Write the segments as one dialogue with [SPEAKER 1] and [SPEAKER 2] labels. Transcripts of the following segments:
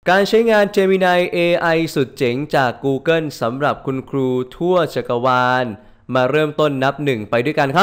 [SPEAKER 1] การใช้งาน Gemini AI สุดเจ๋งจาก Google สำหรับคุณครูทั่วจักรวาลมาเริ่มต้นนับหนึ่งไปด้วยกันครับ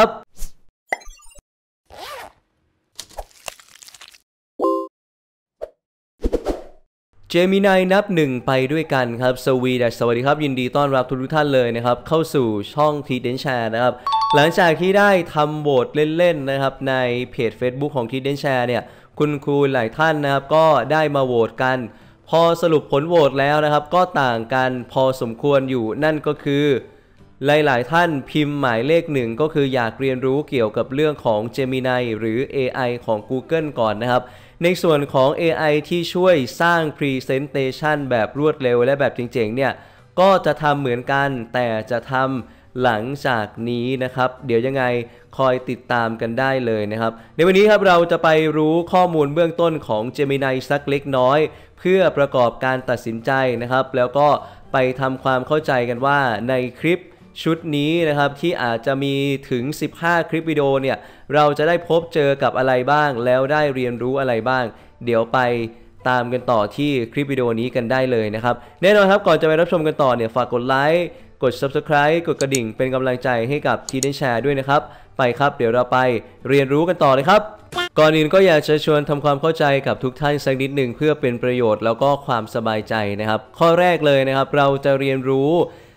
[SPEAKER 1] Gemini นับหนึ่งไปด้วยกันครับสวัสดีครับยินดีต้อนรับทุกท่านเลยนะครับเข้าสู่ช่อง Hidden Share นะครับหลังจากที่ได้ทำโหวตเล่นๆนะครับในเพจ Facebook ของ Hidden Share เนี่ยคุณครูหลายท่านนะครับก็ได้มาโหวตกันพอสรุปผลโหวตแล้วนะครับก็ต่างกันพอสมควรอยู่นั่นก็คือหลายๆท่านพิมพ์หมายเลขหนึ่งก็คืออยากเรียนรู้เกี่ยวกับเรื่องของ Gemini หรือ AI ของ Google ก่อนนะครับในส่วนของ AI ที่ช่วยสร้าง Presentation แบบรวดเร็วและแบบเจ๋งๆเนี่ยก็จะทำเหมือนกันแต่จะทำหลังจากนี้นะครับเดี๋ยวยังไงคอยติดตามกันได้เลยนะครับในวันนี้ครับเราจะไปรู้ข้อมูลเบื้องต้นของ Gemini สักเล็กน้อยเพื่อประกอบการตัดสินใจนะครับแล้วก็ไปทำความเข้าใจกันว่าในคลิปชุดนี้นะครับที่อาจจะมีถึง15คลิปวิดีโอเนี่ยเราจะได้พบเจอกับอะไรบ้างแล้วได้เรียนรู้อะไรบ้างเดี๋ยวไปตามกันต่อที่คลิปวิดีโอนี้กันได้เลยนะครับแน่นอนครับก่อนจะไปรับชมกันต่อเนี่ยฝากกดไลค์กด Subscribe กดกระดิ่งเป็นกำลังใจให้กับทีเดนแชร์ด้วยนะครับไปครับเดี๋ยวเราไปเรียนรู้กันต่อเลยครับก่อนอื่นก็อยากจะชวนทำความเข้าใจกับทุกท่านสักนิดหนึ่งเพื่อเป็นประโยชน์แล้วก็ความสบายใจนะครับข้อแรกเลยนะครับเราจะเรียนรู้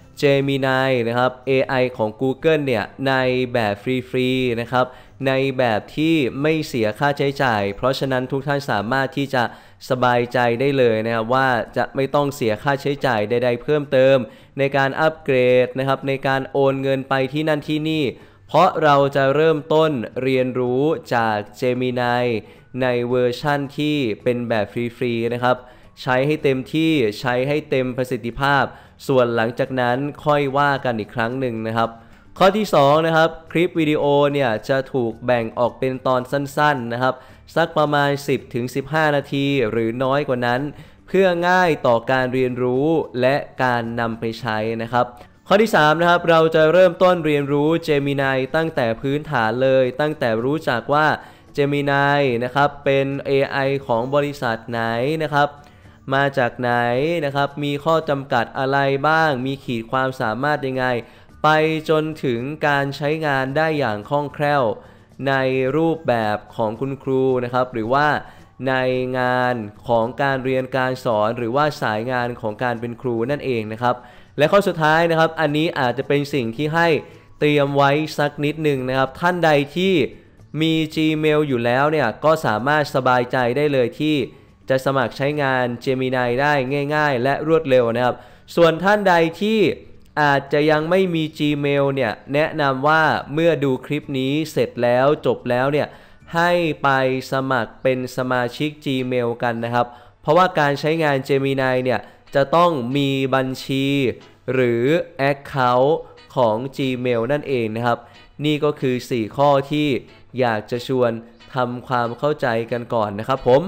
[SPEAKER 1] Gemini นะครับ AI ของ Google เนี่ยในแบบฟรีๆนะครับในแบบที่ไม่เสียค่าใช้จ่ายเพราะฉะนั้นทุกท่านสามารถที่จะสบายใจได้เลยนะครับว่าจะไม่ต้องเสียค่าใช้จ่ายใดๆเพิ่มเติมในการอัปเกรดนะครับในการโอนเงินไปที่นั่นที่นี่เพราะเราจะเริ่มต้นเรียนรู้จาก Gemini ในเวอร์ชั่นที่เป็นแบบฟรีๆนะครับใช้ให้เต็มที่ใช้ให้เต็มประสิทธิภาพส่วนหลังจากนั้นค่อยว่ากันอีกครั้งหนึ่งนะครับข้อที่2นะครับคลิปวิดีโอเนี่ยจะถูกแบ่งออกเป็นตอนสั้นๆนะครับสักประมาณ 10-15 นาทีหรือน้อยกว่านั้นเพื่อง่ายต่อการเรียนรู้และการนำไปใช้นะครับข้อที่3นะครับเราจะเริ่มต้นเรียนรู้ Gemini ตั้งแต่พื้นฐานเลยตั้งแต่รู้จักว่า Gemini นะครับเป็น AI ของบริษัทไหนนะครับมาจากไหนนะครับมีข้อจำกัดอะไรบ้างมีขีดความสามารถยังไงไปจนถึงการใช้งานได้อย่างคล่องแคล่วในรูปแบบของคุณครูนะครับหรือว่าในงานของการเรียนการสอนหรือว่าสายงานของการเป็นครูนั่นเองนะครับและข้อสุดท้ายนะครับอันนี้อาจจะเป็นสิ่งที่ให้เตรียมไว้สักนิดหนึ่งนะครับท่านใดที่มี Gmail อยู่แล้วเนี่ยก็สามารถสบายใจได้เลยที่จะสมัครใช้งาน Gemini ได้ง่ายๆและรวดเร็วนะครับส่วนท่านใดที่อาจจะยังไม่มี Gmail เนี่ยแนะนำว่าเมื่อดูคลิปนี้เสร็จแล้วจบแล้วเนี่ยให้ไปสมัครเป็นสมาชิก Gmail กันนะครับเพราะว่าการใช้งาน Gemini เนี่ยจะต้องมีบัญชีหรือ Account ของ Gmail นั่นเองนะครับนี่ก็คือ4ข้อที่อยากจะชวนทำความเข้าใจกันก่อนนะครับผม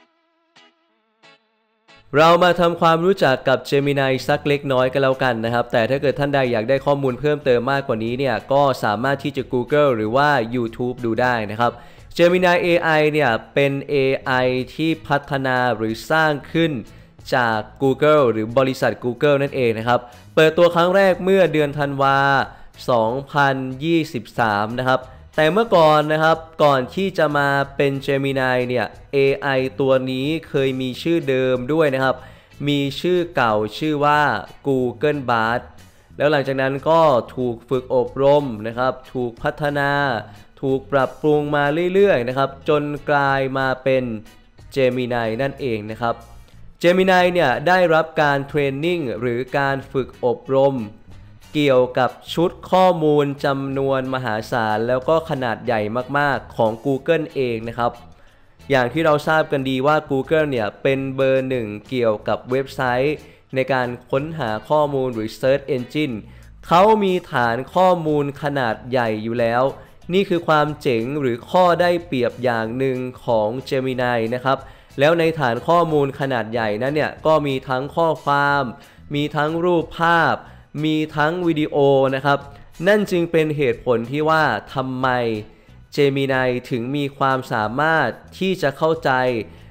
[SPEAKER 1] เรามาทำความรู้จักกับ Gemini สักเล็กน้อยกันแล้วกันนะครับแต่ถ้าเกิดท่านใดอยากได้ข้อมูลเพิ่มเติมมากกว่านี้เนี่ยก็สามารถที่จะ Google หรือว่า YouTube ดูได้นะครับ Gemini AI เนี่ยเป็น AI ที่พัฒนาหรือสร้างขึ้นจาก Google หรือบริษัท Google นั่นเองนะครับเปิดตัวครั้งแรกเมื่อเดือนธันวาคม 2023 นะครับแต่เมื่อก่อนนะครับก่อนที่จะมาเป็น Gemini เนี่ย AI ตัวนี้เคยมีชื่อเดิมด้วยนะครับมีชื่อเก่าชื่อว่า Google Bard แล้วหลังจากนั้นก็ถูกฝึกอบรมนะครับถูกพัฒนาถูกปรับปรุงมาเรื่อยๆนะครับจนกลายมาเป็น Gemini นั่นเองนะครับ Gemini เนี่ยได้รับการเทรนนิ่งหรือการฝึกอบรมเกี่ยวกับชุดข้อมูลจำนวนมหาศาลแล้วก็ขนาดใหญ่มากๆของ Google เองนะครับอย่างที่เราทราบกันดีว่า Google เนี่ยเป็นเบอร์หนึ่งเกี่ยวกับเว็บไซต์ในการค้นหาข้อมูลหรือ Search Engine เขามีฐานข้อมูลขนาดใหญ่อยู่แล้วนี่คือความเจ๋งหรือข้อได้เปรียบอย่างหนึ่งของ Gemini นะครับแล้วในฐานข้อมูลขนาดใหญ่นั้นเนี่ยก็มีทั้งข้อความมีทั้งรูปภาพมีทั้งวิดีโอนะครับนั่นจึงเป็นเหตุผลที่ว่าทำไม Gemini ถึงมีความสามารถที่จะเข้าใจ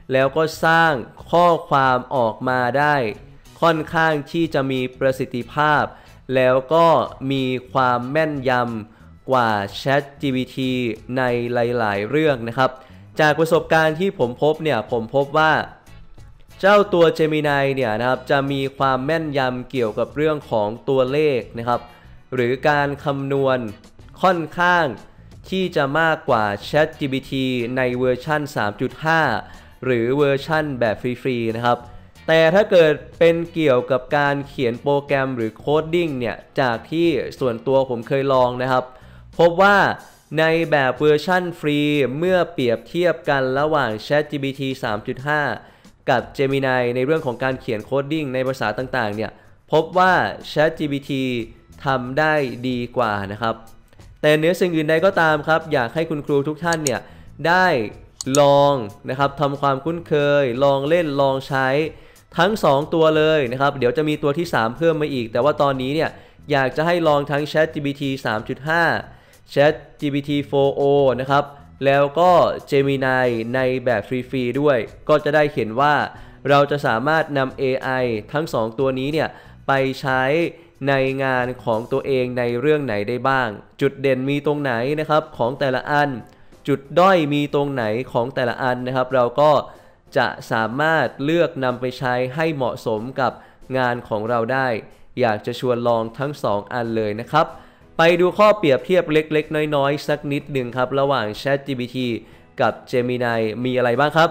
[SPEAKER 1] แล้วก็สร้างข้อความออกมาได้ค่อนข้างที่จะมีประสิทธิภาพแล้วก็มีความแม่นยำกว่า ChatGPT ในหลายๆเรื่องนะครับจากประสบการณ์ที่ผมพบเนี่ยผมพบว่าเจ้าตัว Gemini เนี่ยนะครับจะมีความแม่นยำเกี่ยวกับเรื่องของตัวเลขนะครับหรือการคำนวณค่อนข้างที่จะมากกว่า ChatGPT ในเวอร์ชัน 3.5 หรือเวอร์ชันแบบฟรีๆนะครับแต่ถ้าเกิดเป็นเกี่ยวกับการเขียนโปรแกรมหรือโคดดิ้งเนี่ยจากที่ส่วนตัวผมเคยลองนะครับพบว่าในแบบเวอร์ชันฟรีเมื่อเปรียบเทียบกันระหว่าง ChatGPT 3.5 กับ Gemini ในเรื่องของการเขียนโคดดิ้งในภาษาต่างๆเนี่ยพบว่า ChatGPT ทำได้ดีกว่านะครับแต่เหนือสิ่งอื่นใดก็ตามครับอยากให้คุณครูทุกท่านเนี่ยได้ลองนะครับทำความคุ้นเคยลองเล่นลองใช้ทั้ง2ตัวเลยนะครับเดี๋ยวจะมีตัวที่3เพิ่มมาอีกแต่ว่าตอนนี้เนี่ยอยากจะให้ลองทั้ง ChatGPT 3.5 ChatGPT 4o นะครับแล้วก็ Gemini ในแบบฟรีๆด้วยก็จะได้เห็นว่าเราจะสามารถนำ AI ทั้ง2ตัวนี้เนี่ยไปใช้ในงานของตัวเองในเรื่องไหนได้บ้างจุดเด่นมีตรงไหนนะครับของแต่ละอันจุดด้อยมีตรงไหนของแต่ละอันนะครับเราก็จะสามารถเลือกนำไปใช้ให้เหมาะสมกับงานของเราได้อยากจะชวนลองทั้ง2อันเลยนะครับไปดูข้อเปรียบเทียบเล็กๆน้อยๆสักนิดหนึ่งครับระหว่าง ChatGPT กับ Gemini มีอะไรบ้างครับ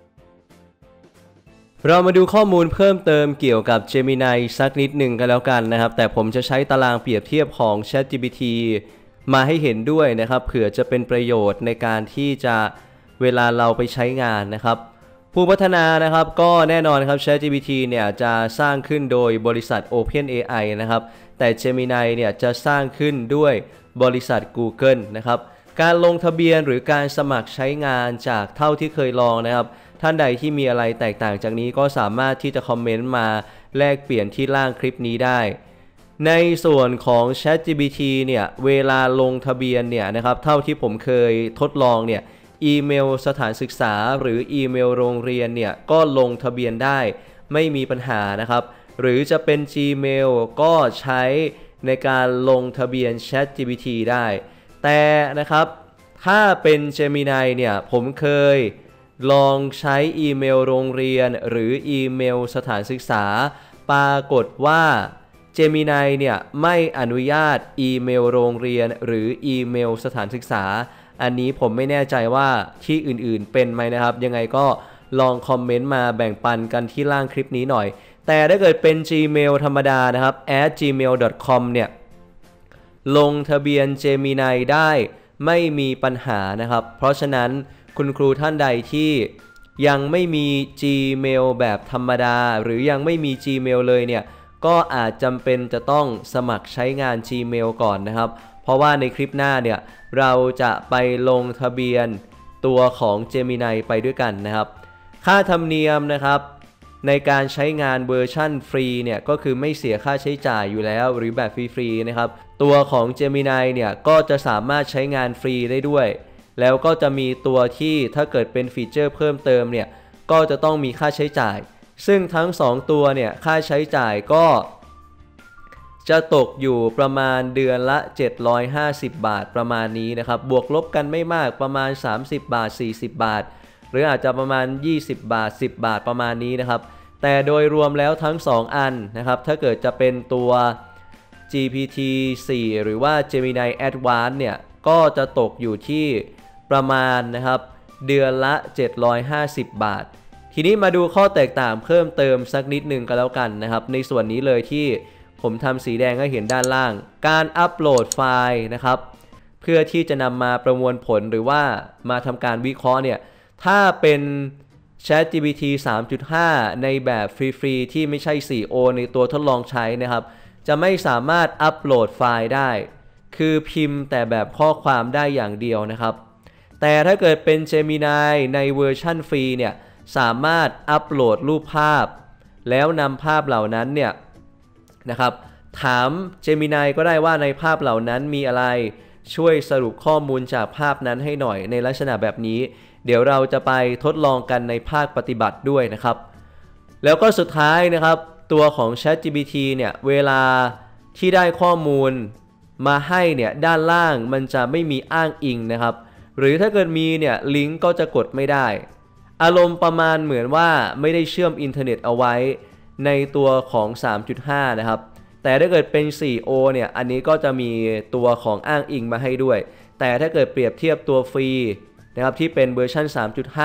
[SPEAKER 1] เรามาดูข้อมูลเพิ่มเติมเกี่ยวกับ Gemini สักนิดหนึ่งกันแล้วกันนะครับแต่ผมจะใช้ตารางเปรียบเทียบของ ChatGPT มาให้เห็นด้วยนะครับเผื่อจะเป็นประโยชน์ในการที่จะเวลาเราไปใช้งานนะครับผู้พัฒนานะครับก็แน่นอนครับ ChatGPT เนี่ยจะสร้างขึ้นโดยบริษัท OpenAI นะครับแต่ Gemini เนี่ยจะสร้างขึ้นด้วยบริษัท Google นะครับการลงทะเบียนหรือการสมัครใช้งานจากเท่าที่เคยลองนะครับท่านใดที่มีอะไรแตกต่างจากนี้ก็สามารถที่จะคอมเมนต์มาแลกเปลี่ยนที่ล่างคลิปนี้ได้ในส่วนของ ChatGPT เนี่ยเวลาลงทะเบียนเนี่ยนะครับเท่าที่ผมเคยทดลองเนี่ยอีเมลสถานศึกษาหรืออีเมลโรงเรียนเนี่ยก็ลงทะเบียนได้ไม่มีปัญหานะครับหรือจะเป็น Gmail ก็ใช้ในการลงทะเบียน ChatGPT ได้แต่นะครับถ้าเป็น Gemini เนี่ยผมเคยลองใช้อีเมลโรงเรียนหรืออีเมลสถานศึกษาปรากฏว่า Gemini เนี่ยไม่อนุญาตอีเมลโรงเรียนหรืออีเมลสถานศึกษาอันนี้ผมไม่แน่ใจว่าที่อื่นๆเป็นไหมนะครับยังไงก็ลองคอมเมนต์มาแบ่งปันกันที่ล่างคลิปนี้หน่อยแต่ถ้าเกิดเป็น Gmail ธรรมดานะครับ @gmail.com เนี่ยลงทะเบียน Gemini ได้ไม่มีปัญหานะครับเพราะฉะนั้นคุณครูท่านใดที่ยังไม่มี Gmail แบบธรรมดาหรือยังไม่มี Gmail เลยเนี่ยก็อาจจำเป็นจะต้องสมัครใช้งาน Gmail ก่อนนะครับเพราะว่าในคลิปหน้าเนี่ยเราจะไปลงทะเบียนตัวของ Gemini ไปด้วยกันนะครับค่าธรรมเนียมนะครับในการใช้งานเวอร์ชั่นฟรีเนี่ยก็คือไม่เสียค่าใช้จ่ายอยู่แล้วหรือแบบฟรีๆนะครับตัวของ Gemini เนี่ยก็จะสามารถใช้งานฟรีได้ด้วยแล้วก็จะมีตัวที่ถ้าเกิดเป็นฟีเจอร์เพิ่มเติมเนี่ยก็จะต้องมีค่าใช้จ่ายซึ่งทั้ง2ตัวเนี่ยค่าใช้จ่ายก็จะตกอยู่ประมาณเดือนละ750 บาทประมาณนี้นะครับบวกลบกันไม่มากประมาณ30 บาท40 บาทหรืออาจจะประมาณ20 บาท10 บาทประมาณนี้นะครับแต่โดยรวมแล้วทั้ง2อันนะครับถ้าเกิดจะเป็นตัว GPT-4 หรือว่า Gemini Advanced เนี่ยก็จะตกอยู่ที่ประมาณนะครับเดือนละ750 บาททีนี้มาดูข้อแตกต่างเพิ่มเติมสักนิดหนึ่งก็แล้วกันนะครับในส่วนนี้เลยที่ผมทำสีแดงให้เห็นด้านล่างการอัปโหลดไฟล์นะครับเพื่อที่จะนำมาประมวลผลหรือว่ามาทำการวิเคราะห์เนี่ยถ้าเป็น ChatGPT 3.5 ในแบบฟรีๆที่ไม่ใช่ 4o ในตัวทดลองใช้นะครับจะไม่สามารถอัปโหลดไฟล์ได้คือพิมพ์แต่แบบข้อความได้อย่างเดียวนะครับแต่ถ้าเกิดเป็น Gemini ในเวอร์ชันฟรีเนี่ยสามารถอัปโหลดรูปภาพแล้วนำภาพเหล่านั้นเนี่ยนะครับถาม Gemini ก็ได้ว่าในภาพเหล่านั้นมีอะไรช่วยสรุปข้อมูลจากภาพนั้นให้หน่อยในลักษณะแบบนี้เดี๋ยวเราจะไปทดลองกันในภาคปฏิบัติด้วยนะครับแล้วก็สุดท้ายนะครับตัวของ ChatGPT เนี่ยเวลาที่ได้ข้อมูลมาให้เนี่ยด้านล่างมันจะไม่มีอ้างอิงนะครับหรือถ้าเกิดมีเนี่ยลิงก์ก็จะกดไม่ได้อารมณ์ประมาณเหมือนว่าไม่ได้เชื่อมอินเทอร์เน็ตเอาไว้ในตัวของ 3.5 นะครับแต่ถ้าเกิดเป็น 4O เนี่ยอันนี้ก็จะมีตัวของอ้างอิงมาให้ด้วยแต่ถ้าเกิดเปรียบเทียบตัวฟรีนะครับที่เป็นเวอร์ชัน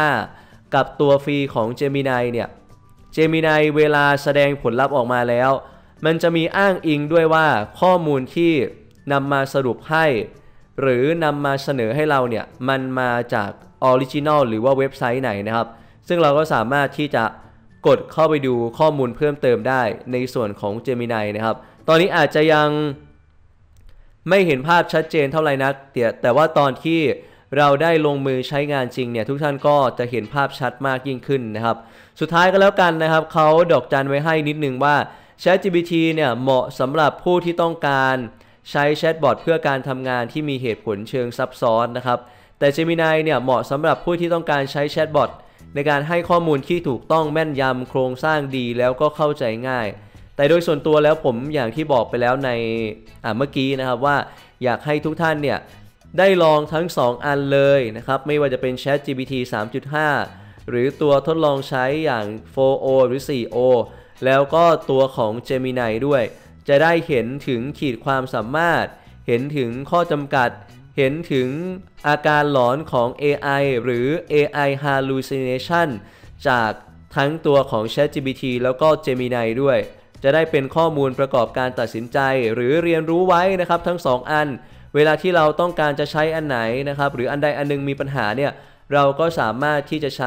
[SPEAKER 1] 3.5 กับตัวฟรีของ Gemini เนี่ย Gemini เวลาแสดงผลลัพธ์ออกมาแล้วมันจะมีอ้างอิงด้วยว่าข้อมูลที่นำมาสรุปให้หรือนำมาเสนอให้เราเนี่ยมันมาจากออริจินอลหรือว่าเว็บไซต์ไหนนะครับซึ่งเราก็สามารถที่จะกดเข้าไปดูข้อมูลเพิ่มเติมได้ในส่วนของ Gemini นะครับตอนนี้อาจจะยังไม่เห็นภาพชัดเจนเท่าไหร่นักแต่ว่าตอนที่เราได้ลงมือใช้งานจริงเนี่ยทุกท่านก็จะเห็นภาพชัดมากยิ่งขึ้นนะครับสุดท้ายก็แล้วกันนะครับเขาดอกจันไว้ให้นิดนึงว่า ChatGPT เนี่ยเหมาะสำหรับผู้ที่ต้องการใช้แชทบอทเพื่อการทำงานที่มีเหตุผลเชิงซับซ้อนนะครับแต่ Gemini เนี่ยเหมาะสำหรับผู้ที่ต้องการใช้แชทบอทในการให้ข้อมูลที่ถูกต้องแม่นยำโครงสร้างดีแล้วก็เข้าใจง่ายแต่โดยส่วนตัวแล้วผมอย่างที่บอกไปแล้วในเมื่อกี้นะครับว่าอยากให้ทุกท่านเนี่ยได้ลองทั้ง2อันเลยนะครับไม่ว่าจะเป็น ChatGPT 3.5 หรือตัวทดลองใช้อย่าง 4O หรือ 4O แล้วก็ตัวของ Gemini ด้วยจะได้เห็นถึงขีดความสามารถเห็นถึงข้อจำกัดเห็นถึงอาการหลอนของ AI หรือ AI hallucination จากทั้งตัวของ ChatGPT แล้วก็ Gemini ด้วยจะได้เป็นข้อมูลประกอบการตัดสินใจหรือเรียนรู้ไว้นะครับทั้ง2อันเวลาที่เราต้องการจะใช้อันไหนนะครับหรืออันใดอันนึงมีปัญหาเนี่ยเราก็สามารถที่จะใช้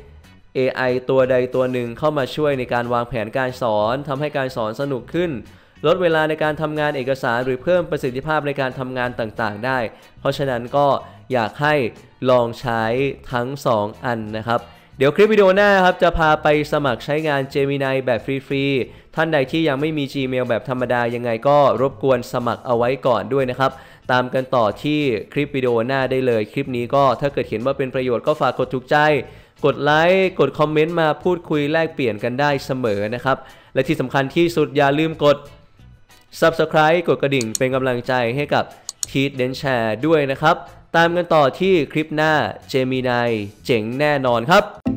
[SPEAKER 1] AI ตัวใดตัวหนึ่งเข้ามาช่วยในการวางแผนการสอนทำให้การสอนสนุกขึ้นลดเวลาในการทำงานเอกสารหรือเพิ่มประสิทธิภาพในการทำงานต่างๆได้เพราะฉะนั้นก็อยากให้ลองใช้ทั้ง2อันนะครับเดี๋ยวคลิปวิดีโอหน้าครับจะพาไปสมัครใช้งาน Gemini แบบฟรีๆท่านใดที่ยังไม่มี Gmail แบบธรรมดายังไงก็รบกวนสมัครเอาไว้ก่อนด้วยนะครับตามกันต่อที่คลิปวิดีโอหน้าได้เลยคลิปนี้ก็ถ้าเกิดเห็นว่าเป็นประโยชน์ก็ฝากกดถูกใจกดไลค์กดคอมเมนต์มาพูดคุยแลกเปลี่ยนกันได้เสมอนะครับและที่สำคัญที่สุดอย่าลืมกด Subscribe กดกระดิ่งเป็นกำลังใจให้กับ TeachDenChare ด้วยนะครับตามกันต่อที่คลิปหน้า Gemini เจ๋งแน่นอนครับ